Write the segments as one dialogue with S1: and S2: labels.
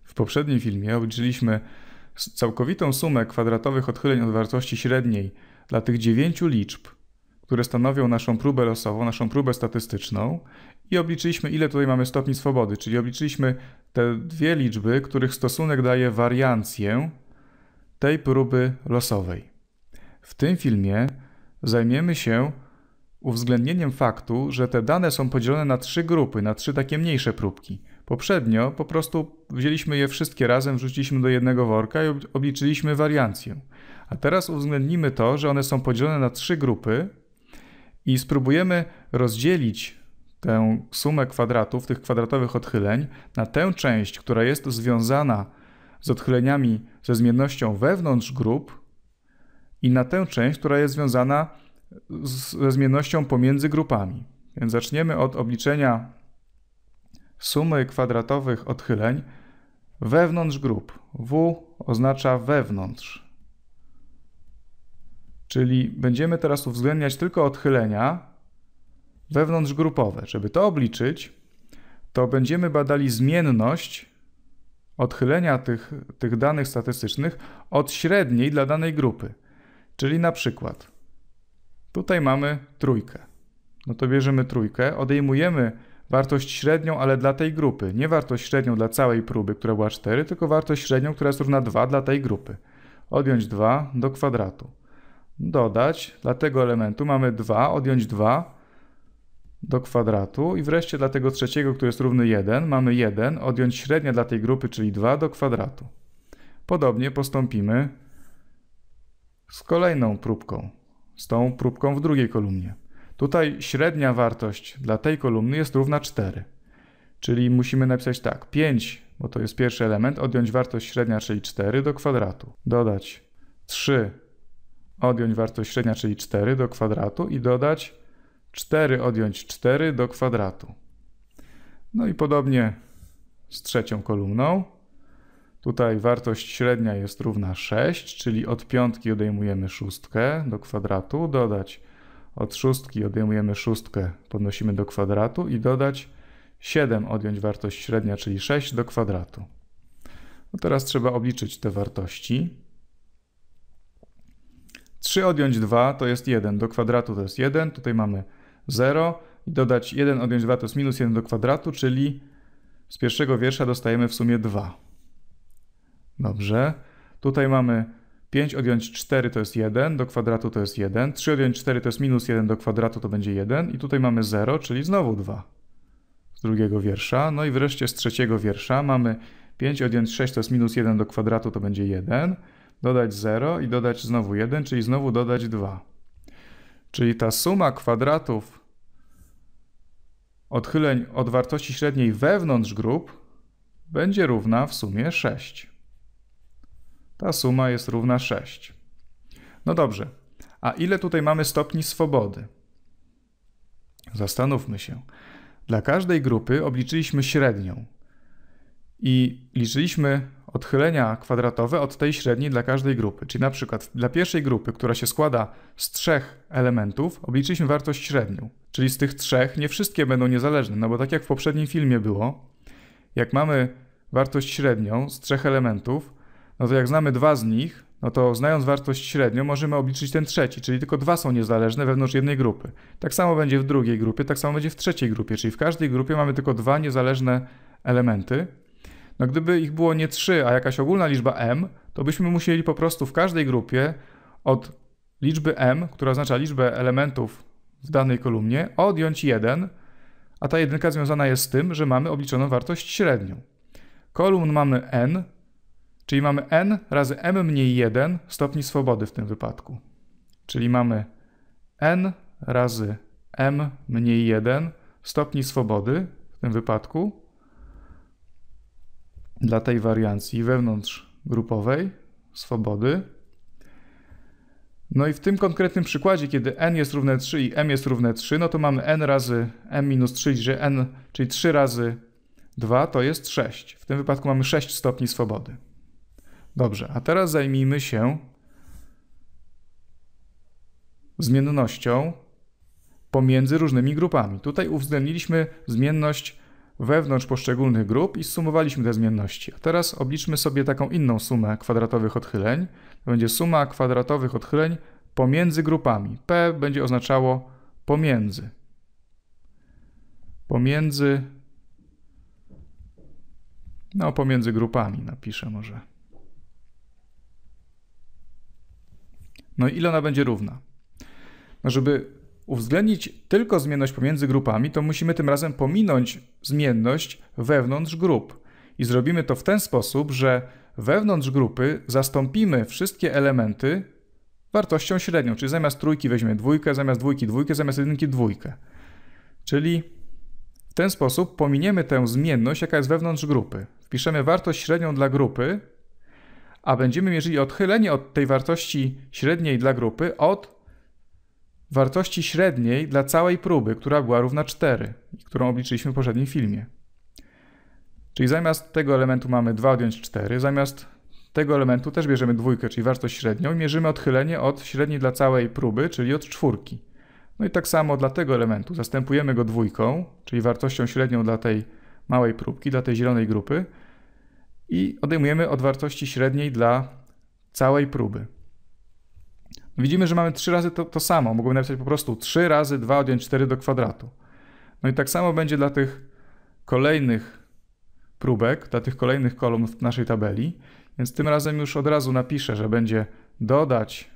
S1: W poprzednim filmie obliczyliśmy całkowitą sumę kwadratowych odchyleń od wartości średniej dla tych 9 liczb, które stanowią naszą próbę losową, naszą próbę statystyczną i obliczyliśmy, ile tutaj mamy stopni swobody, czyli obliczyliśmy te dwie liczby, których stosunek daje wariancję tej próby losowej. W tym filmie zajmiemy się uwzględnieniem faktu, że te dane są podzielone na 3 grupy, na 3 takie mniejsze próbki. Poprzednio po prostu wzięliśmy je wszystkie razem, wrzuciliśmy do jednego worka i obliczyliśmy wariancję. A teraz uwzględnimy to, że one są podzielone na 3 grupy i spróbujemy rozdzielić tę sumę kwadratów, tych kwadratowych odchyleń, na tę część, która jest związana z odchyleniami ze zmiennością wewnątrz grup i na tę część, która jest związana ze zmiennością pomiędzy grupami. Więc zaczniemy od obliczenia sumy kwadratowych odchyleń wewnątrz grup. W oznacza wewnątrz. Czyli będziemy teraz uwzględniać tylko odchylenia wewnątrzgrupowe. Żeby to obliczyć, to będziemy badali zmienność odchylenia tych danych statystycznych od średniej dla danej grupy. Czyli na przykład tutaj mamy trójkę. No to bierzemy trójkę, odejmujemy wartość średnią, ale dla tej grupy. Nie wartość średnią dla całej próby, która była 4, tylko wartość średnią, która jest równa 2 dla tej grupy. Odjąć 2 do kwadratu. Dodać dla tego elementu mamy 2, odjąć 2 do kwadratu i wreszcie dla tego trzeciego, który jest równy 1, mamy 1, odjąć średnia dla tej grupy, czyli 2 do kwadratu. Podobnie postąpimy z kolejną próbką, z tą próbką w drugiej kolumnie. Tutaj średnia wartość dla tej kolumny jest równa 4, czyli musimy napisać tak, 5, bo to jest pierwszy element, odjąć wartość średnia, czyli 4 do kwadratu. Dodać 3, odjąć wartość średnia, czyli 4 do kwadratu i dodać 4 odjąć 4 do kwadratu. No i podobnie z trzecią kolumną. Tutaj wartość średnia jest równa 6, czyli od piątki odejmujemy szóstkę do kwadratu, dodać od szóstki odejmujemy szóstkę, podnosimy do kwadratu i dodać 7 odjąć wartość średnia, czyli 6 do kwadratu. No teraz trzeba obliczyć te wartości. 3 odjąć 2 to jest 1, do kwadratu to jest 1, tutaj mamy 0 i dodać 1 odjąć 2 to jest minus 1 do kwadratu, czyli z pierwszego wiersza dostajemy w sumie 2. Dobrze, tutaj mamy 5 odjąć 4 to jest 1, do kwadratu to jest 1, 3 odjąć 4 to jest minus 1 do kwadratu to będzie 1 i tutaj mamy 0, czyli znowu 2 z drugiego wiersza. No i wreszcie z trzeciego wiersza mamy 5 odjąć 6 to jest minus 1 do kwadratu to będzie 1, dodać 0 i dodać znowu 1, czyli znowu dodać 2. Czyli ta suma kwadratów odchyleń od wartości średniej wewnątrz grup będzie równa w sumie 6. Ta suma jest równa 6. No dobrze, a ile tutaj mamy stopni swobody? Zastanówmy się. Dla każdej grupy obliczyliśmy średnią i liczyliśmy odchylenia kwadratowe od tej średniej dla każdej grupy. Czyli na przykład dla pierwszej grupy, która się składa z 3 elementów, obliczyliśmy wartość średnią. Czyli z tych 3 nie wszystkie będą niezależne, no bo tak jak w poprzednim filmie było, jak mamy wartość średnią z 3 elementów, no to jak znamy 2 z nich, no to znając wartość średnią możemy obliczyć ten trzeci, czyli tylko 2 są niezależne wewnątrz jednej grupy. Tak samo będzie w drugiej grupie, tak samo będzie w trzeciej grupie, czyli w każdej grupie mamy tylko 2 niezależne elementy. No gdyby ich było nie 3, a jakaś ogólna liczba m, to byśmy musieli po prostu w każdej grupie od liczby m, która oznacza liczbę elementów w danej kolumnie, odjąć 1, a ta jedynka związana jest z tym, że mamy obliczoną wartość średnią. Kolumn mamy n, czyli mamy n razy m mniej 1 stopni swobody w tym wypadku. Czyli mamy n razy m mniej 1 stopni swobody w tym wypadku dla tej wariancji wewnątrzgrupowej swobody. No i w tym konkretnym przykładzie, kiedy n jest równe 3 i m jest równe 3, no to mamy n razy m minus 3, czyli 3 razy 2 to jest 6. W tym wypadku mamy 6 stopni swobody. Dobrze, a teraz zajmijmy się zmiennością pomiędzy różnymi grupami. Tutaj uwzględniliśmy zmienność wewnątrz poszczególnych grup i zsumowaliśmy te zmienności. A teraz obliczmy sobie taką inną sumę kwadratowych odchyleń. To będzie suma kwadratowych odchyleń pomiędzy grupami. P będzie oznaczało pomiędzy. Pomiędzy grupami napiszę może. No i ile ona będzie równa? No żeby uwzględnić tylko zmienność pomiędzy grupami, to musimy tym razem pominąć zmienność wewnątrz grup. I zrobimy to w ten sposób, że wewnątrz grupy zastąpimy wszystkie elementy wartością średnią, czyli zamiast trójki weźmiemy dwójkę, zamiast dwójki dwójkę, zamiast jedynki dwójkę. Czyli w ten sposób pominiemy tę zmienność, jaka jest wewnątrz grupy. Wpiszemy wartość średnią dla grupy, a będziemy mierzyli odchylenie od tej wartości średniej dla grupy od wartości średniej dla całej próby, która była równa 4, którą obliczyliśmy w poprzednim filmie. Czyli zamiast tego elementu mamy 2 odjąć 4, zamiast tego elementu też bierzemy dwójkę, czyli wartość średnią i mierzymy odchylenie od średniej dla całej próby, czyli od 4. No i tak samo dla tego elementu zastępujemy go dwójką, czyli wartością średnią dla tej małej próbki, dla tej zielonej grupy i odejmujemy od wartości średniej dla całej próby. Widzimy, że mamy 3 razy to samo. Mogłem napisać po prostu 3 razy 2 odjąć 4 do kwadratu. No i tak samo będzie dla tych kolejnych próbek, dla tych kolejnych kolumn w naszej tabeli. Więc tym razem już od razu napiszę, że będzie dodać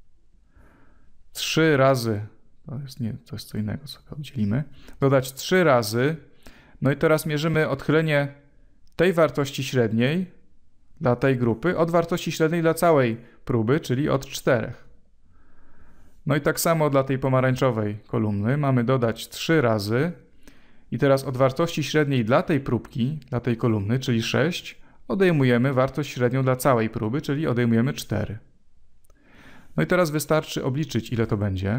S1: 3 razy, to jest co innego, co oddzielimy, dodać 3 razy, no i teraz mierzymy odchylenie tej wartości średniej dla tej grupy od wartości średniej dla całej próby, czyli od 4. No i tak samo dla tej pomarańczowej kolumny mamy dodać 3 razy i teraz od wartości średniej dla tej próbki, dla tej kolumny, czyli 6, odejmujemy wartość średnią dla całej próby, czyli odejmujemy 4. No i teraz wystarczy obliczyć, ile to będzie.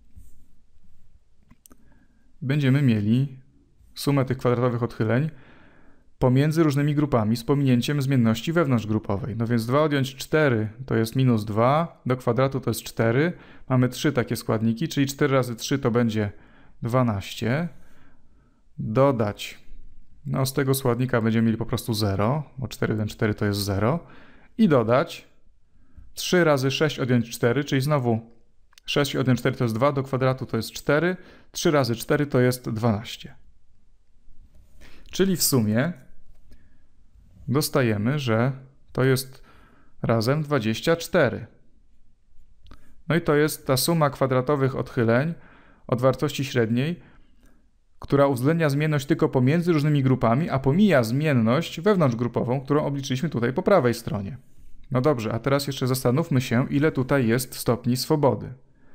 S1: Będziemy mieli sumę tych kwadratowych odchyleń pomiędzy różnymi grupami z pominięciem zmienności wewnątrzgrupowej. No więc 2 odjąć 4 to jest minus 2, do kwadratu to jest 4. Mamy 3 takie składniki, czyli 4 razy 3 to będzie 12. Dodać, no z tego składnika będziemy mieli po prostu 0, bo 4 odjąć 4 to jest 0. I dodać 3 razy 6 odjąć 4, czyli znowu 6 odjąć 4 to jest 2, do kwadratu to jest 4. 3 razy 4 to jest 12. Czyli w sumie dostajemy, że to jest razem 24. No i to jest ta suma kwadratowych odchyleń od wartości średniej, która uwzględnia zmienność tylko pomiędzy różnymi grupami, a pomija zmienność wewnątrzgrupową, którą obliczyliśmy tutaj po prawej stronie. No dobrze, a teraz jeszcze zastanówmy się, ile tutaj jest stopni swobody.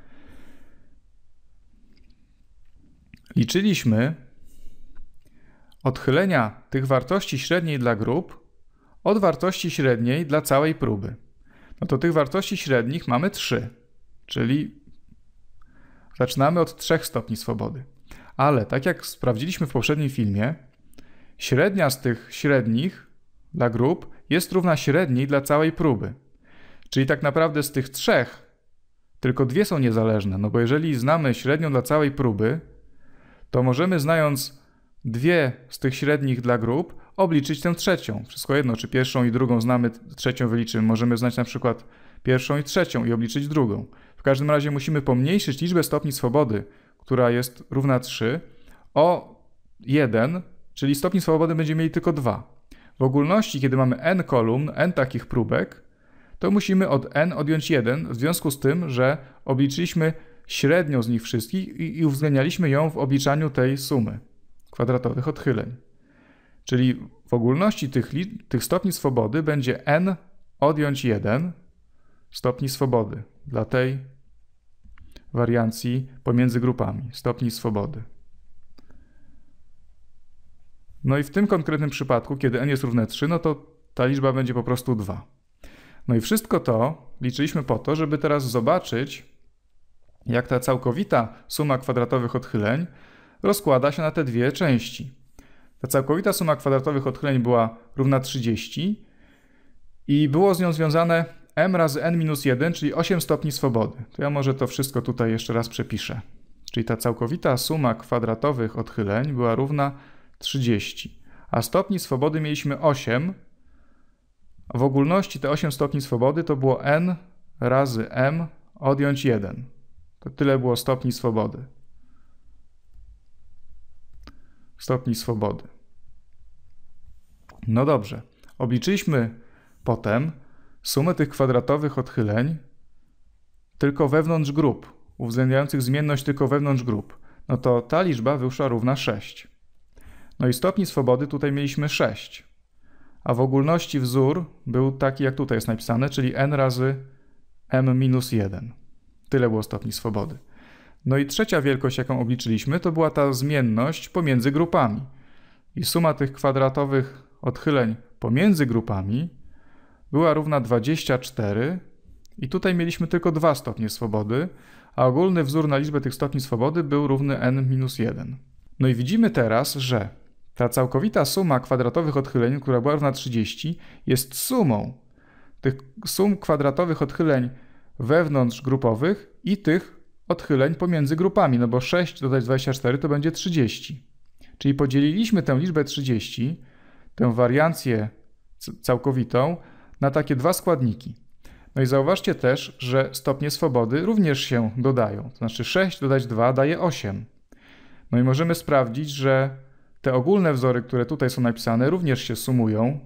S1: Liczyliśmy odchylenia tych wartości średniej dla grup od wartości średniej dla całej próby. No to tych wartości średnich mamy 3, czyli zaczynamy od 3 stopni swobody. Ale tak jak sprawdziliśmy w poprzednim filmie, średnia z tych średnich dla grup jest równa średniej dla całej próby. Czyli tak naprawdę z tych 3 tylko 2 są niezależne, no bo jeżeli znamy średnią dla całej próby, to możemy, znając 2 z tych średnich dla grup, obliczyć tę trzecią. Wszystko jedno, czy pierwszą i drugą znamy, trzecią wyliczymy. Możemy znać na przykład pierwszą i trzecią i obliczyć drugą. W każdym razie musimy pomniejszyć liczbę stopni swobody, która jest równa 3, o 1, czyli stopni swobody będziemy mieli tylko 2. W ogólności, kiedy mamy n kolumn, n takich próbek, to musimy od n odjąć 1, w związku z tym, że obliczyliśmy średnią z nich wszystkich i uwzględnialiśmy ją w obliczaniu tej sumy kwadratowych odchyleń. Czyli w ogólności tych stopni swobody będzie n odjąć 1 stopni swobody dla tej wariancji pomiędzy grupami, stopni swobody. No i w tym konkretnym przypadku, kiedy n jest równe 3, no to ta liczba będzie po prostu 2. No i wszystko to liczyliśmy po to, żeby teraz zobaczyć, jak ta całkowita suma kwadratowych odchyleń rozkłada się na te dwie części. Ta całkowita suma kwadratowych odchyleń była równa 30 i było z nią związane m razy n minus 1, czyli 8 stopni swobody. To ja może to wszystko tutaj jeszcze raz przepiszę. Czyli ta całkowita suma kwadratowych odchyleń była równa 30. A stopni swobody mieliśmy 8. W ogólności te 8 stopni swobody to było n razy m odjąć 1. To tyle było stopni swobody. Stopni swobody. No dobrze. Obliczyliśmy potem sumę tych kwadratowych odchyleń tylko wewnątrz grup, uwzględniających zmienność tylko wewnątrz grup. No to ta liczba wyszła równa 6. No i stopni swobody tutaj mieliśmy 6. A w ogólności wzór był taki, jak tutaj jest napisane, czyli n razy m minus 1. Tyle było stopni swobody. No i trzecia wielkość, jaką obliczyliśmy, to była ta zmienność pomiędzy grupami. I suma tych kwadratowych odchyleń pomiędzy grupami była równa 24 i tutaj mieliśmy tylko 2 stopnie swobody, a ogólny wzór na liczbę tych stopni swobody był równy n minus 1. No i widzimy teraz, że ta całkowita suma kwadratowych odchyleń, która była równa 30, jest sumą tych sum kwadratowych odchyleń wewnątrzgrupowych i tych odchyleń pomiędzy grupami, no bo 6 dodać 24 to będzie 30. Czyli podzieliliśmy tę liczbę 30, tę wariancję całkowitą, na takie dwa składniki. No i zauważcie też, że stopnie swobody również się dodają. To znaczy 6 dodać 2 daje 8. No i możemy sprawdzić, że te ogólne wzory, które tutaj są napisane, również się sumują.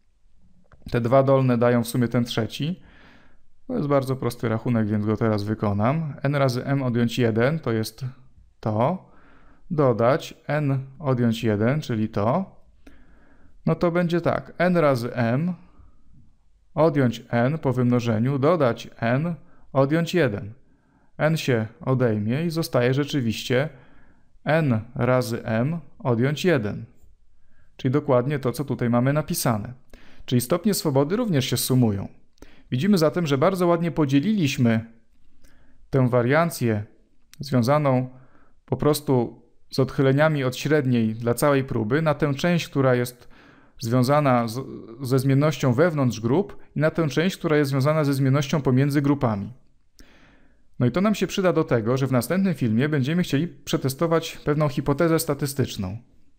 S1: Te dwa dolne dają w sumie ten trzeci. To jest bardzo prosty rachunek, więc go teraz wykonam. N razy m odjąć 1 to jest to. Dodać n odjąć 1, czyli to. No to będzie tak. N razy m odjąć n po wymnożeniu, dodać n odjąć 1. N się odejmie i zostaje rzeczywiście n razy m odjąć 1. Czyli dokładnie to, co tutaj mamy napisane. Czyli stopnie swobody również się sumują. Widzimy zatem, że bardzo ładnie podzieliliśmy tę wariancję związaną po prostu z odchyleniami od średniej dla całej próby na tę część, która jest związana ze zmiennością wewnątrz grup i na tę część, która jest związana ze zmiennością pomiędzy grupami. No i to nam się przyda do tego, że w następnym filmie będziemy chcieli przetestować pewną hipotezę statystyczną.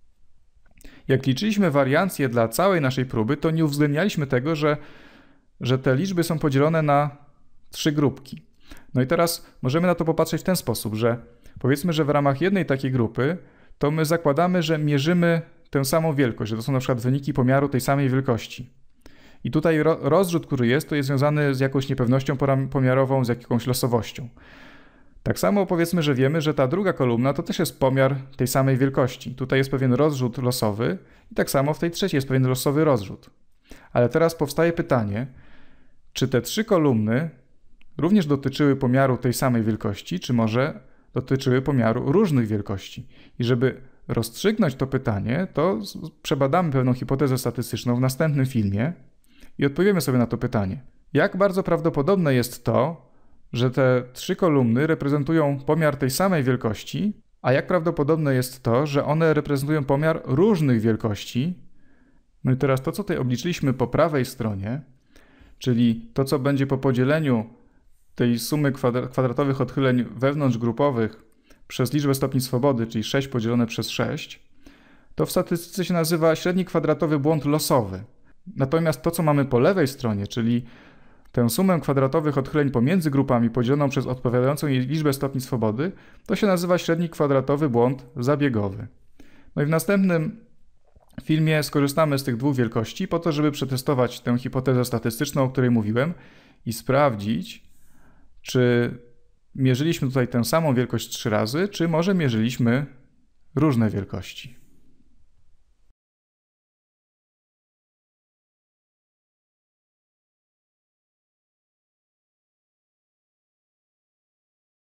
S1: Jak liczyliśmy wariancję dla całej naszej próby, to nie uwzględnialiśmy tego, że te liczby są podzielone na 3 grupki. No i teraz możemy na to popatrzeć w ten sposób, że powiedzmy, że w ramach jednej takiej grupy to my zakładamy, że mierzymy tę samą wielkość, że to są na przykład wyniki pomiaru tej samej wielkości. I tutaj rozrzut, który jest, to jest związany z jakąś niepewnością pomiarową, z jakąś losowością. Tak samo powiedzmy, że wiemy, że ta druga kolumna to też jest pomiar tej samej wielkości. Tutaj jest pewien rozrzut losowy i tak samo w tej trzeciej jest pewien losowy rozrzut. Ale teraz powstaje pytanie, czy te 3 kolumny również dotyczyły pomiaru tej samej wielkości, czy może dotyczyły pomiaru różnych wielkości? I żeby rozstrzygnąć to pytanie, to przebadamy pewną hipotezę statystyczną w następnym filmie i odpowiemy sobie na to pytanie. Jak bardzo prawdopodobne jest to, że te 3 kolumny reprezentują pomiar tej samej wielkości, a jak prawdopodobne jest to, że one reprezentują pomiar różnych wielkości? No i teraz to, co tutaj obliczyliśmy po prawej stronie, czyli to, co będzie po podzieleniu tej sumy kwadratowych odchyleń wewnątrzgrupowych przez liczbę stopni swobody, czyli 6 podzielone przez 6, to w statystyce się nazywa średni kwadratowy błąd losowy. Natomiast to, co mamy po lewej stronie, czyli tę sumę kwadratowych odchyleń pomiędzy grupami podzieloną przez odpowiadającą jej liczbę stopni swobody, to się nazywa średni kwadratowy błąd zabiegowy. No i w następnym filmie skorzystamy z tych dwóch wielkości po to, żeby przetestować tę hipotezę statystyczną, o której mówiłem i sprawdzić, czy mierzyliśmy tutaj tę samą wielkość 3 razy, czy może mierzyliśmy różne wielkości.